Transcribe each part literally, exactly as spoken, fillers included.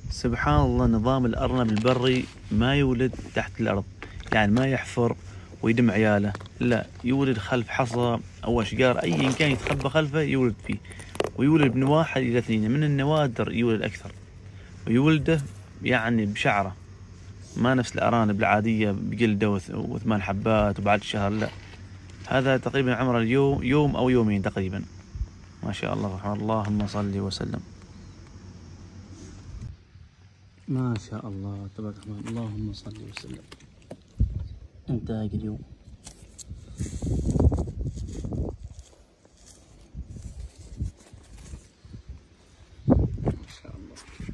سبحان الله، نظام الأرنب البري ما يولد تحت الأرض، يعني ما يحفر ويدم عياله، لا، يولد خلف حصى أو أشجار أيا كان يتخبى خلفه يولد فيه، ويولد من واحد إلى اثنين، من النوادر يولد أكثر، ويولده يعني بشعره، ما نفس الأرانب العادية بجلده وثمان حبات وبعد شهر، لا، هذا تقريبا عمره اليوم يوم أو يومين تقريبا. ما شاء الله الرحمن، اللهم صل وسلم. ما شاء الله تبارك الرحمن، اللهم صل وسلم. انتهى اليوم. ما شاء الله.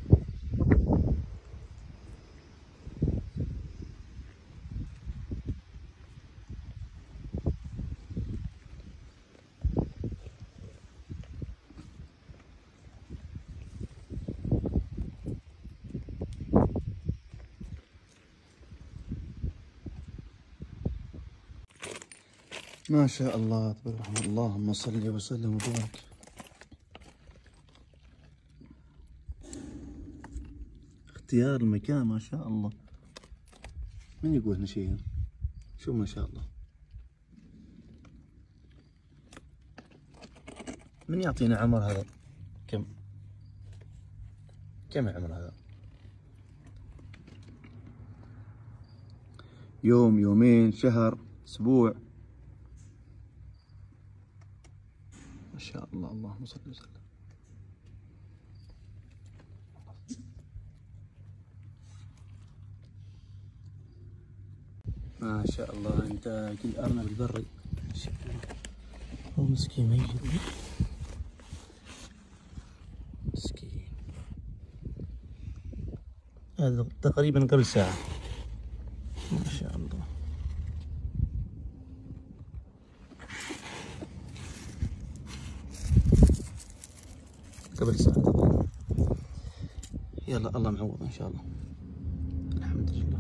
ما شاء الله تبارك الرحمن، اللهم صل وسلم وبارك. اختيار المكان ما شاء الله. من يقول هنا شيء؟ شو ما شاء الله. من يعطينا عمر هذا؟ كم؟ كم عمر هذا؟ يوم، يومين، شهر، اسبوع؟ ما شاء الله، اللهم صل وسلم. ما شاء الله. انت كل ارنب البري هو مسكين ميت، مسكين. هذا تقريبا قبل ساعة. ما شاء الله. قبل ساعة تقريبا. يلا الله معوض ان شاء الله. الحمد لله.